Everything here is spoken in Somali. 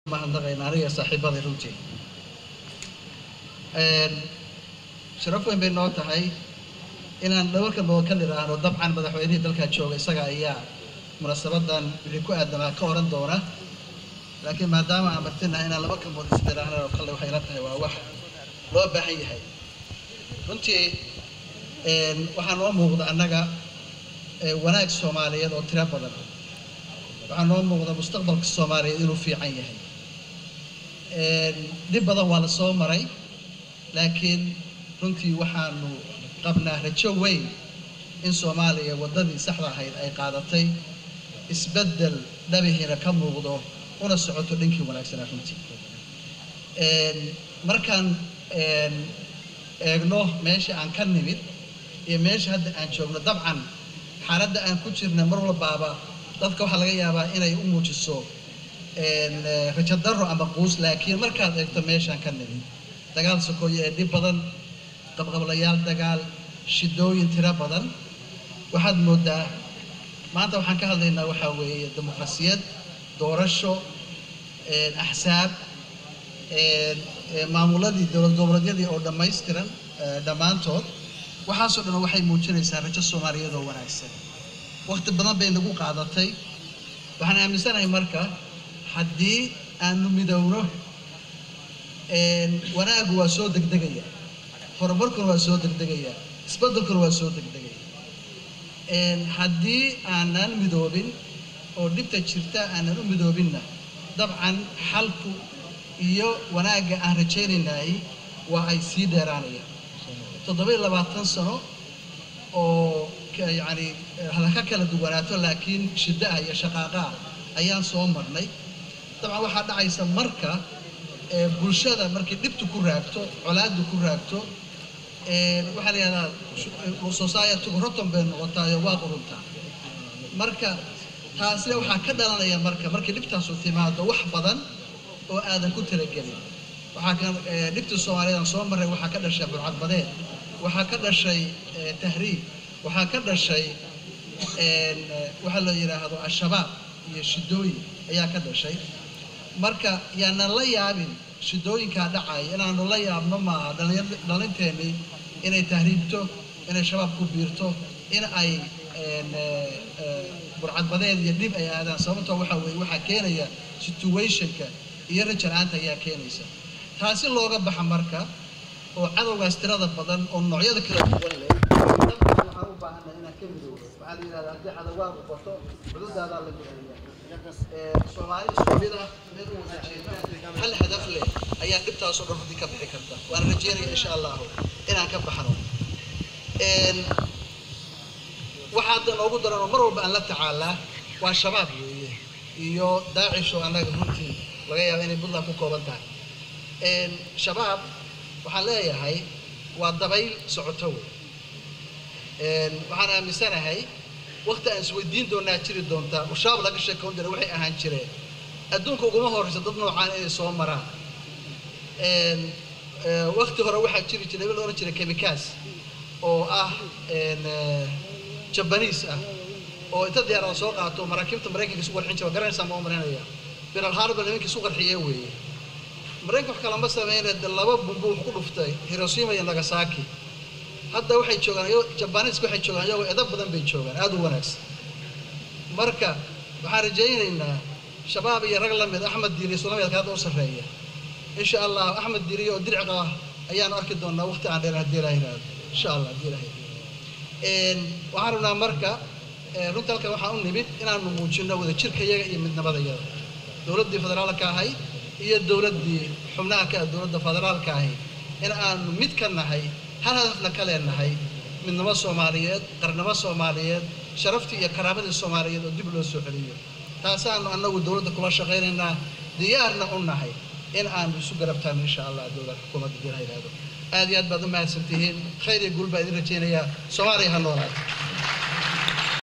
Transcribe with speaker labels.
Speaker 1: ما عندنا أنا صاحب هذا الروتين. شرفوا بين نوتة هاي إن لو كان بوكل لنا طبعا بدحويني دلك شوق يسقى إياه مناسبة دان بيكون عندنا كورن دورة لكن ما دام عملتنا هنا لو كان بنسبة لنا لو خلوا حيرتنا وواحد لو بحي هاي كنت وحنا موجود أنك وناك الصومالية أو ترابنا وحنا موجود مستقبل الصومالية إنه في عينه dib badan waa la soo maray laakiin runtii waxaanu qabnaa rajo weyn in Soomaaliya wadadii saxda ahayd ay qaadatay isbedel dhabihiina ka muuqdo una socoto dhinkii wanaagsan runtii markaan eegno meesha aan ka nimid iyo meesha hadda aan joogno dabcan xaaladda aan ku jirnay mar walba dadka waxa laga yaabaa inay u muujiso رجال درو أما قوس لكن مركز إكتماشان كان نبي دجال سكوية دي بدن قبل يال دجال شدوي انترا بدن واحد مدة ما أنت وحنا كهذينا وحوي الديمقراطية دورشوا الأحزاب معمولات الدولة دي أو دمايسترن دمانتود وحاسو إنه واحد موجود يسار رجال الصومالية دو وناكسر وقت بدنا بين دقوق عادتي وحنا عم نسأل مركز haddii aanu midowno wanaagu waa soo degdegaya horumarkuna waa soo degdegaya isbedelkuna waa soo degdegaya haddii aanan midoobin oo dhibta jirta aanan u midoobinna dabcan xalku iyo wanaaga aan rajaynaynay waa ay sii dheeraanayaan 27 sano oo yani halka kala duwanaato laakiin shidda iyo shaqaaqa ayaan soo marnay طبعا واحد عايز مركة بولشة مركة دبت كراكتو علاد كراكتو واحد يعني وصايا تقرطهم بين وطايا واقرنتا مركة تاسلة واحد كذا أنا يا مركة دبتها صوتي ما هذا وحفظا وهذا كنت رجالي واحد كان دبت الصوماليين صوم مرة واحد كذا شيء برعد بدين واحد كذا شيء تهريب واحد كذا شيء واحد اللي يرى هذا الشباب يشدوي أيها كذا شيء marka yaana la yaabin shidooyinka dhacay inaanu la yaabno ma dhalinteeni inay tahriibto inay shabaab ku biirto in ay burcad badeed iyo dib ay aadaan sababtoo waxa keenaya situationka iyo rajalaanta ayaa keenaysa taasi looga baxa marka oo cadawgaas tirada badan oo noocyada kala duwan leh dadka waxa u baahan inaan ka midowno waxa la yiraahdaa haddii cadawga uu bato xuduudaada la geliyaa Soomaali Soomaalida mid uu jeedo hal hadaf leh ayaa dibtaas oo dhan ka bixi karta waan rajaynayaa insha Allah inaan ka baxno waxa noogu daran mar walba aan la tacaala waa shabaab iyo daacish oo anaga runtii laga yaabo inay budla ku kooban tahay shabaab waxaan leeyahay waa dabayl socoto waxaan aaminsanahay وقت أن سويدين دونا تشري دونتا وشاب لقى شيء كون ده وحي أهان شري أدونك وجمه هورس ضدنا وعن إيه صومرة وقت هو روح تشري تشري ولا تشري كيميكاس أو إن جبانيس أو تدي على سوق عطو مراكبت مراكب سوق الحين شو قرن سامو مرينا يا بين الحرب اللي منك سوق الحيوي مراكب كلام بس مين اللباب بومبو كله فتاي هيروشيما يناغاساكي hadda waxay joogaan Japanese waxay joogaan iyagu edab badan bay joogaan aad u wanaagsan marka waxaan rajaynaynaa shabaab iyo rag la mid Ahmed Diiri Soomaaliya ka soo sareeya insha Allah Ahmed Diiri oo dirciga ah ayaan arki doonaa waqti aan dheer hadii Ilaahay raado insha Allah Ilaahay waxaan rabnaa marka runta halka waxaan u nimid inaan muujino wada jirka iyaga iyo midnimada dawladda federaalka ahay iyo dawladda xubnaha ka dawladda federaalka ahay in aan mid ka nahay هل هدفنا كلنا هاي من نمط الصوماليات قرن الصوماليات شرفتي يا كرامة الصوماليات ودبلو السعودية تاسان أنه الدولة كلها شغالين ديارنا قلنا هاي إن أن بسوق ربطان إن شاء الله دولة حكومة الدين هاي هذا هذه بعد ما سنتين خير يقول بعد رجينا يا صومالي هالنورات